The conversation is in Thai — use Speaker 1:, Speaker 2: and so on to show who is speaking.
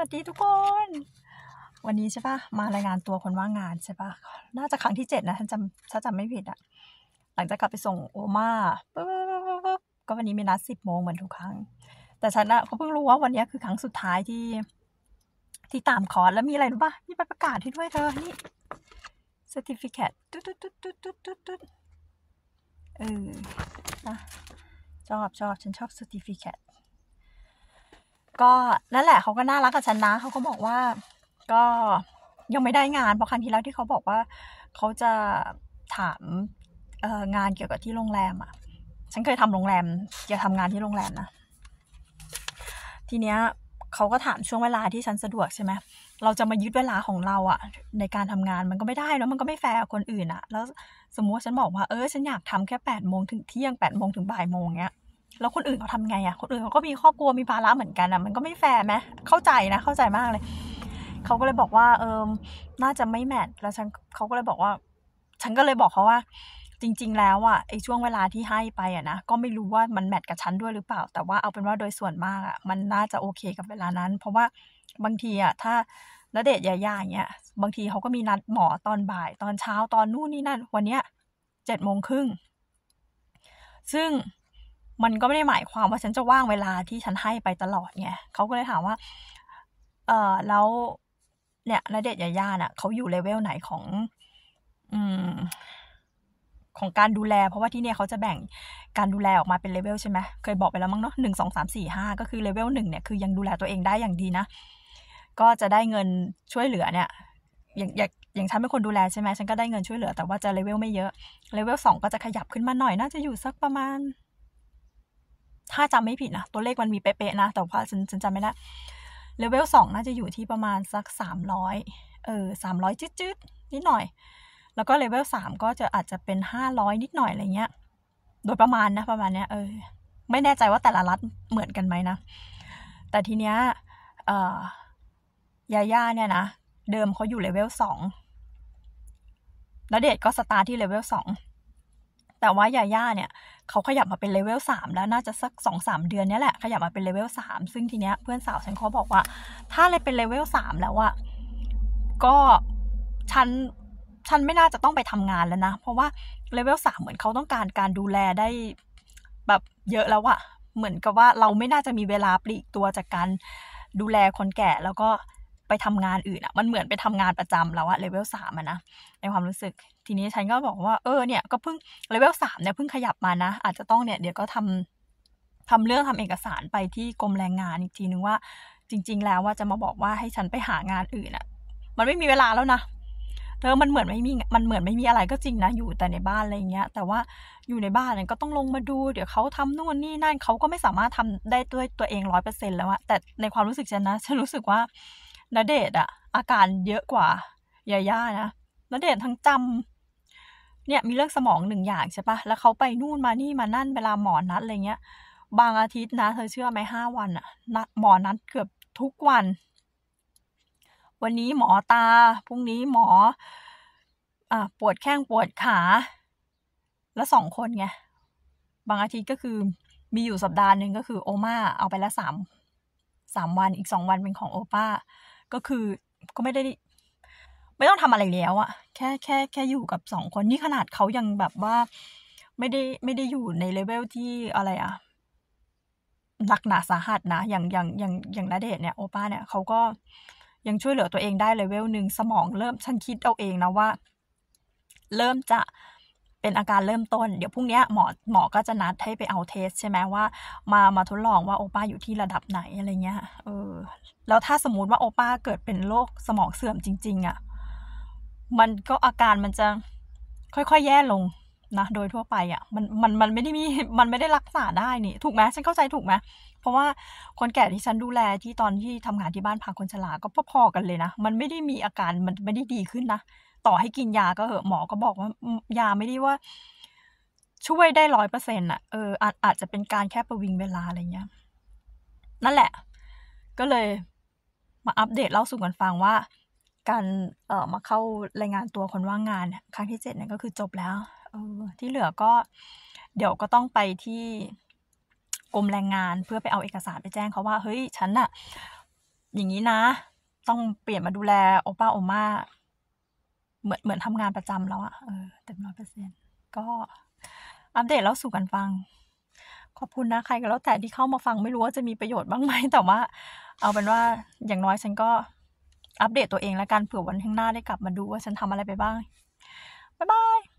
Speaker 1: วัสดีทุกคน วันนี้ใช่ปะมารายงานตัวคนว่างงานใช่ปะน่าจะครั้งที่7นะถ้าจำไม่ผิดอะหลังจากกลับไปส่งโอมาปุ๊บก็วันนี้มีนัด10 โมงเหมือนทุกครั้งแต่ฉันอะก็เพิ่งรู้ว่าวันนี้คือครั้งสุดท้ายที่ตามคอร์สแล้วมีอะไรรู้ปะมีใบประกาศให้ด้วยเธอนี่ certificate ตุ๊ดนะชอบฉันชอบ certificate ก็นั่นแหละเขาก็น่ารักกับฉันนะเขาก็บอกว่าก็ยังไม่ได้งานเพราะครั้งที่แล้วที่เขาบอกว่าเขาจะถามงานเกี่ยวกับที่โรงแรมอ่ะฉันเคยทำโรงแรมอย่าทำงานที่โรงแรมนะทีเนี้ยเขาก็ถามช่วงเวลาที่ฉันสะดวกใช่ไหมเราจะมายึดเวลาของเราอ่ะในการทำงานมันก็ไม่ได้แล้วมันก็ไม่แฟร์กับคนอื่นอ่ะแล้วสมมติว่าฉันบอกว่าฉันอยากทำแค่8 โมงถึงเที่ยง8 โมงถึงบ่ายโมงเงี้ยแล้วคนอื่นเขาทำไงอ่ะคนอื่นเขาก็มีครอบครัวมีภาระเหมือนกันอ่ะมันก็ไม่แฟร์ไหมเข้าใจมากเลยเขาก็เลยบอกว่าน่าจะไม่แมทแล้วเขาก็เลยบอกว่าฉันก็เลยบอกเขาว่าจริงๆแล้วอ่ะไอ้ช่วงเวลาที่ให้ไปอ่ะนะก็ไม่รู้ว่ามันแมทกับฉันด้วยหรือเปล่าแต่ว่าเอาเป็นว่าโดยส่วนมากอ่ะมันน่าจะโอเคกับเวลานั้นเพราะว่าบางทีอ่ะถ้าณเดชน์ยาย่าอย่างเงี้ยบางทีเขาก็มีนัดหมอตอนบ่ายตอนเช้าตอนนู่นนี่นั่นวันเนี้ย7:30ซึ่งมันก็ไม่ได้หมายความว่าฉันจะว่างเวลาที่ฉันให้ไปตลอดไงเขาก็เลยถามว่าแล้วเนี่ยณเดชน์ยาย่าน่ะเขาอยู่เลเวลไหนของการดูแลเพราะว่าที่เนี่ยเขาจะแบ่งการดูแลออกมาเป็นเลเวลใช่ไหมเคยบอกไปแล้วมั้งเนาะ1 2 3 4 5ก็คือเลเวล1เนี่ยคือยังดูแลตัวเองได้อย่างดีนะก็จะได้เงินช่วยเหลือเนี่ยอย่างฉันเป็นคนดูแลใช่ไหมฉันก็ได้เงินช่วยเหลือแต่ว่าจะเลเวลไม่เยอะเลเวล2ก็จะขยับขึ้นมาหน่อยน่าจะอยู่สักประมาณถ้าจำไม่ผิดนะตัวเลขมันมีเป๊ะๆนะแต่ว่าฉันจำไม่ได้เลเวล2น่าจะอยู่ที่ประมาณสัก300 300จืดๆนิดหน่อยแล้วก็เลเวล3ก็จะอาจจะเป็น500นิดหน่อยอะไรเงี้ยโดยประมาณเนี้ยไม่แน่ใจว่าแต่ละรัฐเหมือนกันไหมนะแต่ทีเนี้ยยาย่าเนี่ยนะเดิมเขาอยู่เลเวล2ณเดชน์ก็สตาร์ทที่เลเวล2แต่ว่ายาย่าเนี่ยเขาขยับมาเป็นเลเวล3แล้วน่าจะสัก 2-3 เดือนนี้แหละขยับมาเป็นเลเวล3ซึ่งทีเนี้ยเพื่อนสาวฉันเขาบอกว่าถ้าเลยเป็นเลเวล3แล้วอะก็ฉันไม่น่าจะต้องไปทำงานแล้วนะเพราะว่าเลเวล3เหมือนเขาต้องการดูแลได้แบบเยอะแล้วอะเหมือนกับว่าเราไม่น่าจะมีเวลาปลีกตัวจากการดูแลคนแก่แล้วก็ไปทำงานอื่นอะมันเหมือนไปทำงานประจำแล้วอะเลเวล3อะนะในความรู้สึกทีนี้ฉันก็บอกว่าเนี่ยก็เพิ่งเลเวล3เนี่ยเพิ่งขยับมานะอาจจะต้องเนี่ยเดี๋ยวก็ทำเรื่องทำเอกสารไปที่กรมแรงงานอีกทีนึงว่าจริงๆแล้วว่าจะมาบอกว่าให้ฉันไปหางานอื่นอะมันไม่มีเวลาแล้วนะมันเหมือนไม่มีอะไรก็จริงนะอยู่แต่ในบ้านอะไรเงี้ยแต่ว่าอยู่ในบ้านเนี่ยก็ต้องลงมาดูเดี๋ยวเขาทำนู่นนี่นั่นเขาก็ไม่สามารถทำได้ด้วยตัวเอง 100% แล้วอะแต่ในความรู้สึกฉันนะฉันรู้สึกว่าณเดชน์อะอาการเยอะกว่ายาย่านะณเดชน์ทั้งจำเนี่ยมีเรื่องสมอง1อย่างใช่ปะแล้วเขาไปนู่นมานี่มานั่นเวลาหมอนัดอะไรเงี้ยบางอาทิตย์นะเธอเชื่อไหม5 วันอะหมอนัดเกือบทุกวันวันนี้หมอตาพรุ่งนี้หมอปวดแข้งปวดขาแล้ว2 คนไงบางอาทิตย์ก็คือมีอยู่สัปดาห์นึงก็คือโอม่าเอาไปละ3 วันอีก2 วันเป็นของโอป้าก็คือก็ไม่ต้องทำอะไรแล้วอะแค่อยู่กับ2 คนนี่ขนาดเขายังแบบว่าไม่ได้อยู่ในเลเวลที่อะไรอะหนักหนาสาหัสนะอย่างณเดชน์เนี่ยโอป้าเนี่ยเขาก็ยังช่วยเหลือตัวเองได้เลเวลนึงสมองเริ่มฉันคิดเอาเองนะว่าเริ่มจะเป็นอาการเริ่มต้นเดี๋ยวพรุ่งนี้หมอก็จะนัดให้ไปเอาเทสใช่ไหมว่ามาทดลองว่าโอป้าอยู่ที่ระดับไหนอะไรเงี้ยแล้วถ้าสมมุติว่าโอป้าเกิดเป็นโรคสมองเสื่อมจริงๆอ่ะมันก็อาการมันจะค่อยๆแย่ลงนะโดยทั่วไปอ่ะมันไม่ได้รักษาได้นี่ถูกไหมฉันเข้าใจถูกไหมเพราะว่าคนแก่ที่ฉันดูแลที่ตอนที่ทำงานที่บ้านพักคนชราก็พอๆกันเลยนะมันไม่ได้มีอาการมันไม่ได้ดีขึ้นนะต่อให้กินยาก็เหอะหมอก็บอกว่ายาไม่ได้ว่าช่วยได้100%อ่ะอาจจะเป็นการแค่ประวิงเวลาอะไรเงี้ยนั่นแหละก็เลยมาอัปเดตเล่าสู่กันฟังว่าการมาเข้ารายงานตัวคนว่างงานครั้งที่7เนี่ยก็คือจบแล้วที่เหลือก็เดี๋ยวก็ต้องไปที่กรมแรงงานเพื่อไปเอาเอกสารไปแจ้งเขาว่าเฮ้ยฉันน่ะอย่างนี้นะ ต้องเปลี่ยนมาดูแลโอป้าโอม่าเหมือนทำงานประจำแล้วอะเต็ม100%ก็อัปเดตแล้วสู่กันฟัง ขอบคุณนะใครก็แล้วแต่ที่เข้ามาฟังไม่รู้ว่าจะมีประโยชน์บ้างไหมแต่ว่าเอาเป็นว่าอย่างน้อยฉันก็อัปเดตตัวเองแล้วกันเผื่อวันข้างหน้าได้กลับมาดูว่าฉันทำอะไรไปบ้างบ๊ายบาย